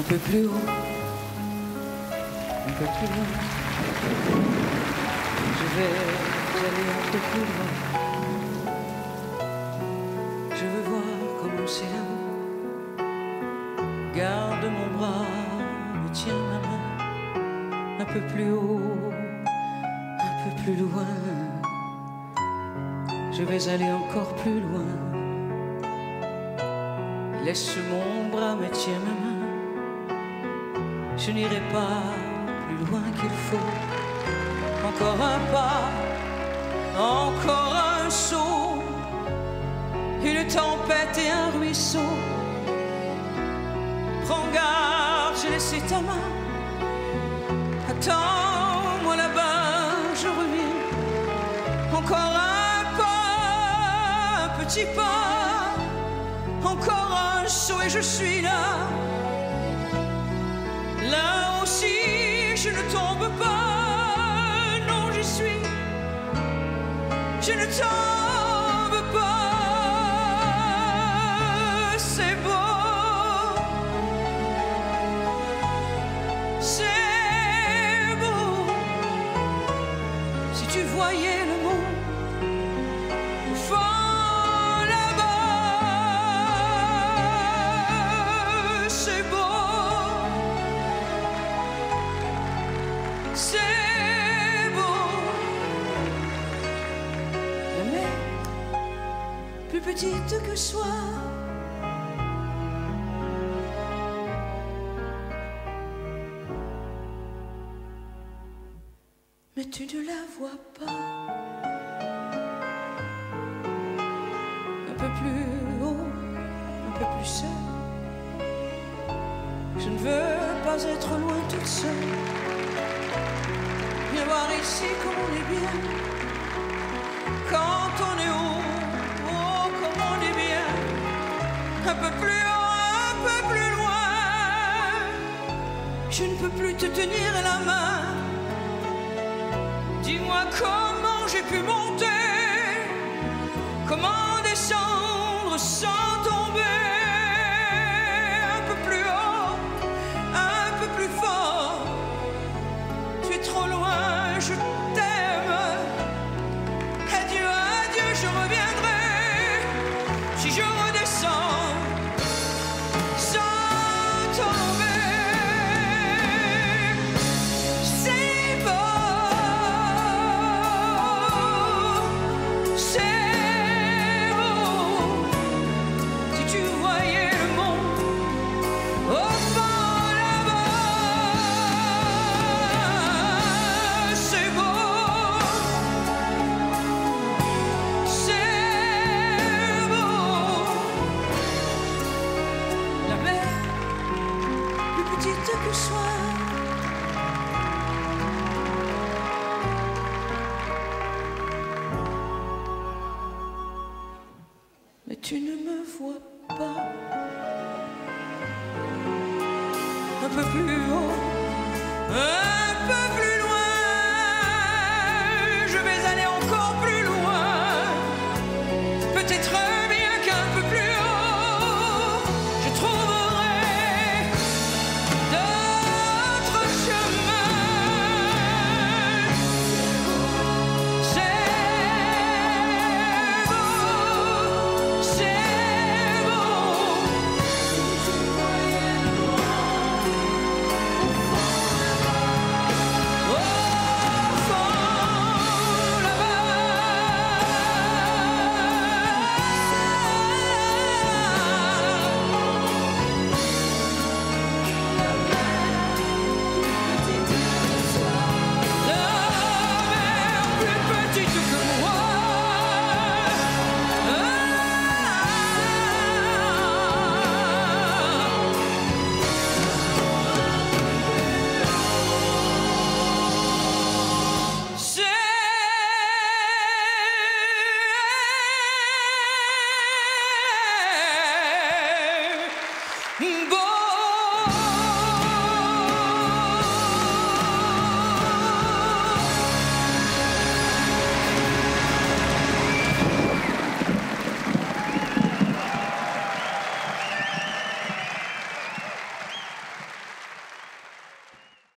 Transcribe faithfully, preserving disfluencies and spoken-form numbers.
un peu plus haut, un peu plus loin. Je vais aller un peu plus loin. Je veux voir comment c'est là-haut. Garde mon bras, me tiens ma main. Un peu plus haut, un peu plus loin. Je vais aller encore plus loin. Laisse mon bras, me tiens ma main. Je n'irai pas plus loin qu'il faut. Encore un pas, encore un saut. Une tempête et un ruisseau. Prends garde, j'ai laissé ta main. Attends-moi là-bas, je reviens. Encore un pas, un petit pas. Encore un saut et je suis là. Là aussi, je ne tombe pas. Non, j'y suis. Je ne tombe pas. C'est beau. C'est beau. Si tu voyais le monde au fond là-bas, c'est beau. C'est beau. La mer, plus petite que soi, mais tu ne la vois pas. Un peu plus haut, un peu plus seul. Je ne veux pas être loin toute seule. Viens voir ici comme on est bien. Quand on est haut, oh comme on est bien. Un peu plus haut, un peu plus loin. Je ne peux plus te tenir la main. Dis-moi comment j'ai pu monter, comment descendre sans tomber. Un peu plus haut, un peu plus fort. Tu es trop loin, je t'aime. Adieu, adieu, je reviendrai. Si je redescends sans tomber. C'est beau. C'est beau. Si tu voyais le monde au fond là-bas, c'est beau. C'est beau. La mer, plus petite que soi. Mais tu ne me vois pas. Un peu plus